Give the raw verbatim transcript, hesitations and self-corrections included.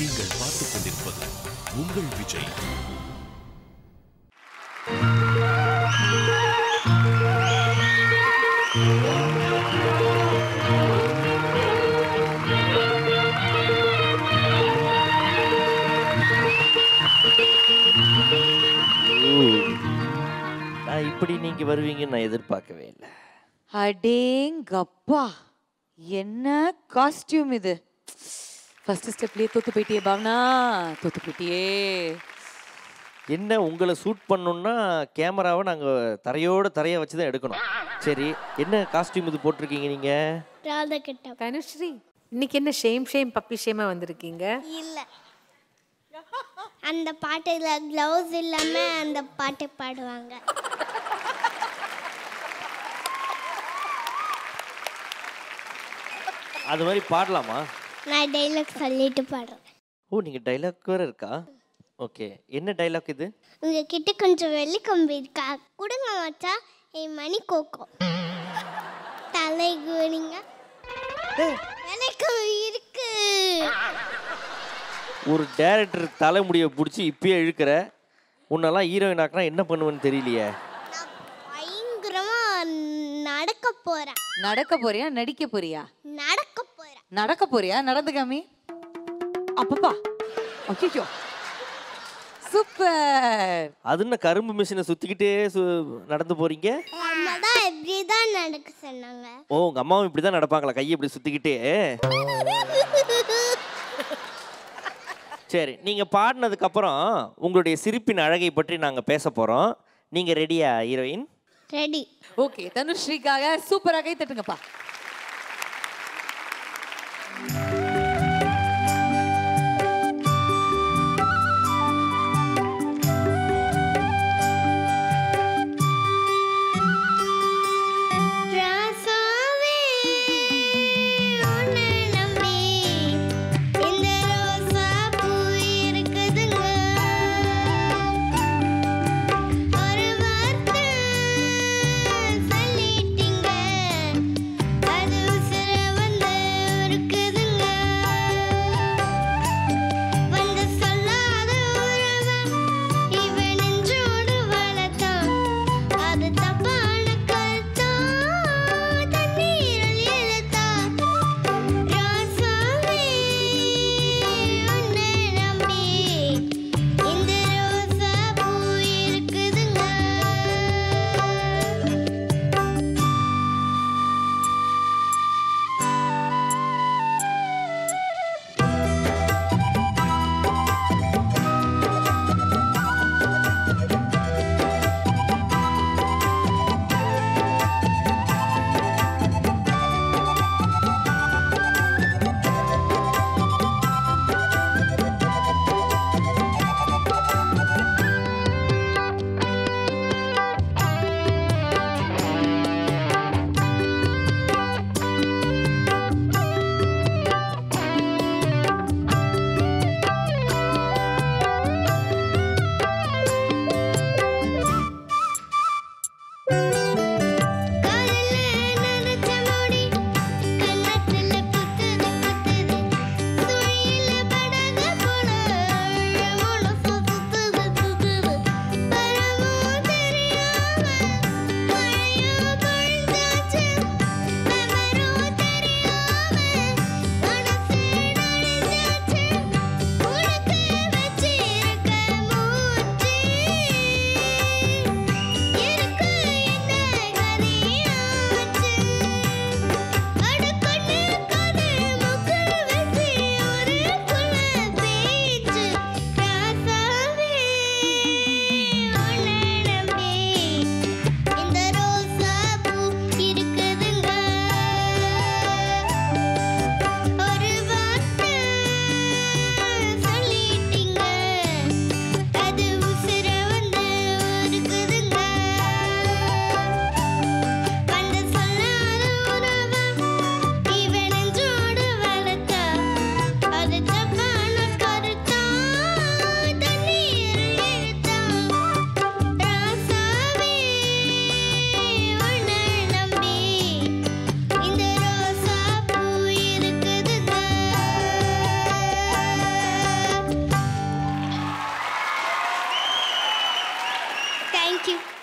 நீங்கள் பார்த்துக் கொண்டிருப்பது உங்கள் விஜய். நான் இப்படி நீங்க வருவீங்கன்னு நான் எதிர்பார்க்கவே இல்லை. அடேங்கப்பா, என்ன காஸ்டியூம் இது! ஃபர்ஸ்ட் ஸ்டெப்லயே தோத்து போயிட்டியே பாவனா, தோத்து போயிட்டியே. என்ன உங்களை ஷூட் பண்ணணும்னா கேமராவை நாங்கள் தரையோட தரையை வச்சு தான் எடுக்கணும். சரி, என்ன காஸ்டியூம் இது போட்டிருக்கீங்க நீங்க? தனுஸ்ரீ, இன்னைக்கு என்ன ஷேம் ஷேம் பப்பி ஷேமா வந்திருக்கீங்க? இல்ல, அந்த பாட்டுல க்ளவுஸ் இல்லாம அந்த பாட்டு பாடுவாங்க. அது மாதிரி பாடலாமா? நான் டைலாக் சொல்லிட்டு பாடுறேன். ஓ, நீங்க டைலாக் வேற இருக்கா? ஓகே, என்ன டைலாக் இது? உங்ககிட்ட கொஞ்சம் வெள்ளி கம்பி இருக்கா? கொடுங்க மச்சா, என் மணி கோக்கோ. தலை குனிங்க, வெள்ளி கம்பி இருக்கு. ஒரு டைரக்டர் தலைமுடியை பிடிச்சி இப்பயே இழுக்கிற. உன்னெல்லாம் ஹீரோயின் ஆக்கினா என்ன பண்ணுவேன்னு தெரியலையே. பயங்கரமா நடக்க போறேன். நடக்க போறியா நடிக்க போறியா? நடக்க போறேன். நடக்க போறியா? நடந்து காமி. அப்பப்பா, ஐயோ சூப்பர். அது என்ன கரும்பு மிஷினை சுத்திக்கிட்டே நடந்து போறீங்க? அம்மா தான் இப்படிதான் நடக்க சொன்னாங்க. ஓ, உங்க அம்மாவும் இப்படிதான் நடப்பாங்களா, கையை இப்படி சுத்திக்கிட்டே? சரி, நீங்க பாடினதுக்கு அப்புறம் உங்களுடைய சிரிப்பின் அழகை பற்றி நாங்க பேச போறோம். நீங்க ரெடியா ஹீரோயின்? ரெடி. ஓகே, தனுஸ்ரீக்காக சூப்பரா கை தட்டுங்கப்பா. ராசாவே உன்னை நம்பி இந்த ரோசா பூ இருக்குதுங்க. ஒரு வார்த்தை சொல்லிட்டீங்க, தேங்க்யூ